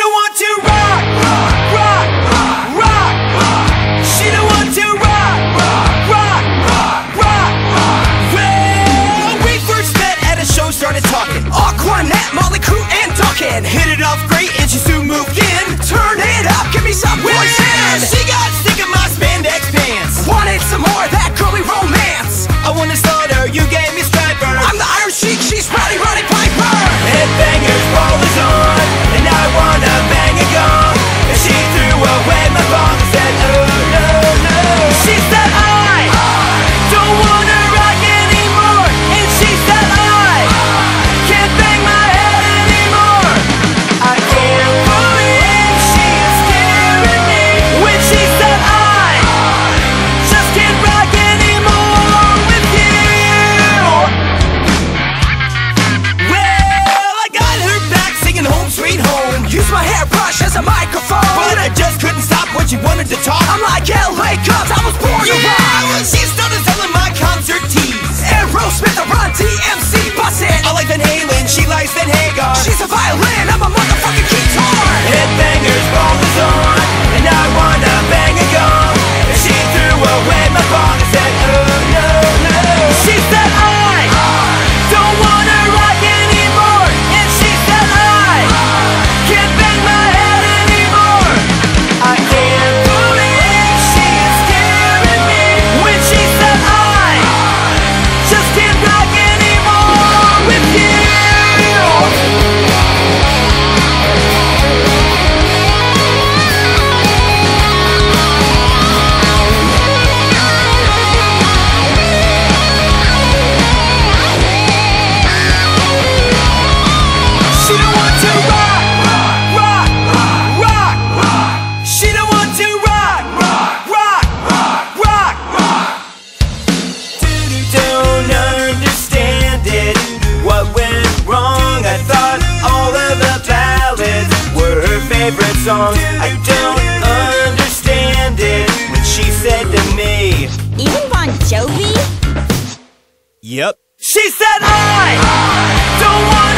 don't want to rock, rock, rock, rock. She don't want to rock, rock, rock, rock. Well, we first met at a show, started talking. Aquanet, Molly Crew, and Dawkins. Hit it off great, and she soon moved in. Turn it up, give me some poison. She got sick of my spandex pants. Wanted some more of that girly romance. I wanted Slaughter, you gave me Striper. I'm the Iron Sheik, she's Roddy Piper. Headbangers, roll is on, and I wanna bang a gong. And she threw away my bong and said, oh no, no. She said I don't wanna rock anymore. And she said I can't bang my head anymore. I can't believe she is scaring me when she said I just can't rock anymore with you. Well, I got her back singing Home Sweet Home. Used my hairbrush as a microphone, but I just couldn't stop when she wanted to talk. I'm like LA Cubs, I was born to rock. She started selling my concert tees. Aerosmith, the Run DMC, bust it. I like Van Halen, she likes Van Hagar. She's a violin, I'm a motherfucking guitar. Headbangers, roll is on, and I wanna bang a gong. And she threw away my bong and said, oh no, no. She said I don't wanna rock anymore. And she said I can't bang my head anymore. I can't believe she is scaring me when she said I just can't rock anymore with you. She don't want to rock, rock, rock, rock. She don't want to rock, rock, rock, rock. Don't understand it. What went wrong? I thought all of the ballads were her favorite songs. I don't understand it when she said to me, Even Bon Jovi? yep. She said I don't want